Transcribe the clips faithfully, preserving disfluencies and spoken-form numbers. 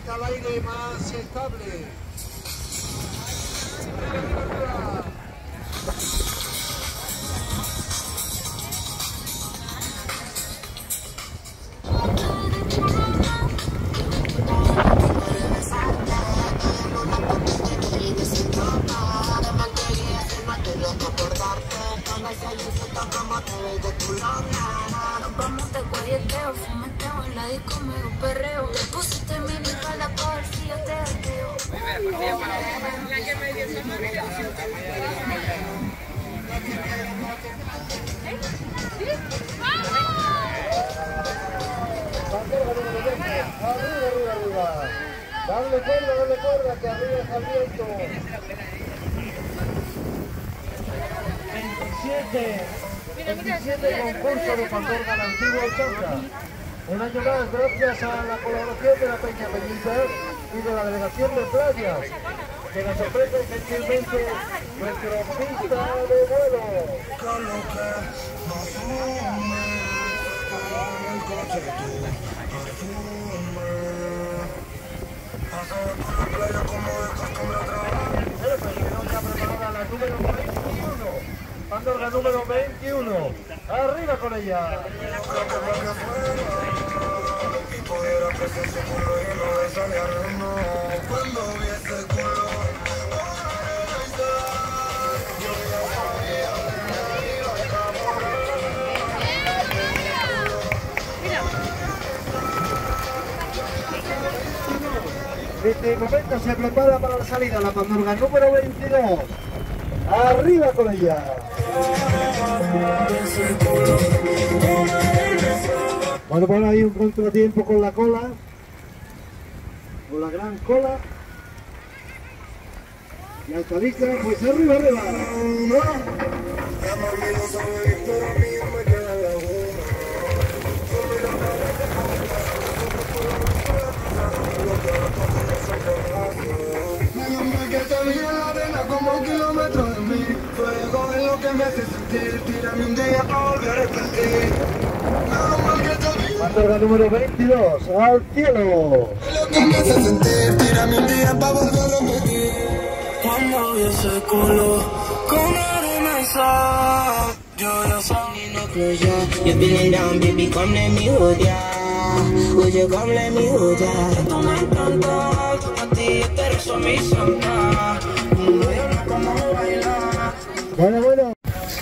pista al aire más estable. Vamos de guayeteo, fumeteo, en la disco me un perreo. Te pusiste mini para pa' ver si yo te arqueo. Arriba, arriba, arriba. Dale cuerda, dale cuerda, que arriba está el viento. veintisiete. veintisiete concurso de Pandorga, la antigua Chaca. Un año más, gracias a la colaboración de la Peña Peñita y de la Delegación de Playas, que nos ofrece gentilmente nuestra pista de vuelo. La número veintiuno. Pandorga número veintiuno. Arriba con ella. Este momento se prepara para la salida la Pandorga número veintidós. Arriba con ella. Bueno, pues hay un contratiempo con la cola, con la gran cola. Y está lista, pues arriba, arriba. Como un kilómetro de mí, fuego es lo que me hace sentir. Tírame un día para volver a repetir. Pandorga número veintidós, al cielo. Es lo que me hace sentir. Tírame un día para volver a repetir. Cuando vi ese culo con arena y sal, yo ya salí no closure. You feeling down, baby, come let me hold ya. Would you come let me hold ya? Esto me encanta, a ti te rezo mi santa. Bueno, bueno.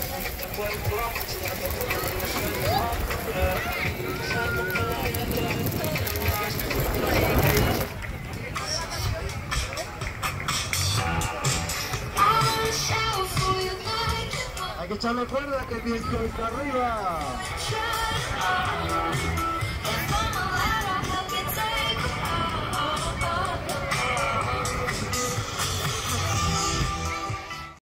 Hay que echarle cuerda que el viento está arriba.